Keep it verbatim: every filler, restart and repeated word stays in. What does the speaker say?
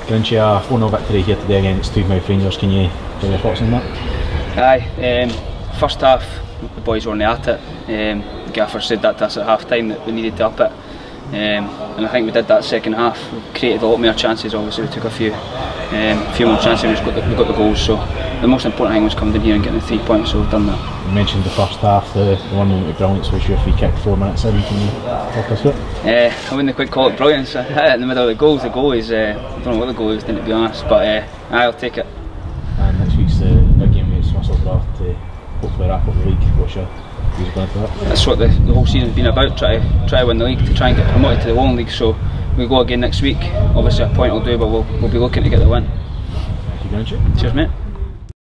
Going to a four nil victory here today against Tweedmouth Rangers, can you give your thoughts on that? Aye, um, first half the boys were only at it. Um, the gaffer said that to us at half time that we needed to up it, um, and I think we did that second half. We created a lot more chances, obviously we took a few um, a few more chances and we got, the, we got the goals, so the most important thing was coming in here and getting the three points, so we've done that. You mentioned the first half, the, the one moment of brilliance was your free kick four minutes in, can you talk us through it? Uh, I wouldn't quite call it brilliance. I hit it in the middle of the goals. The goal is, uh, I don't know what the goal is, to be honest, but uh, I'll take it. And next week's the big game against Tweedmouth to hopefully wrap up the league. What's your views going into that? That's what the, the whole season's been about, try to, try to win the league, to try and get promoted to the Lowland League, so we go again next week. Obviously a point will do, but we'll, we'll be looking to get the win. Thank you very much. Cheers mate.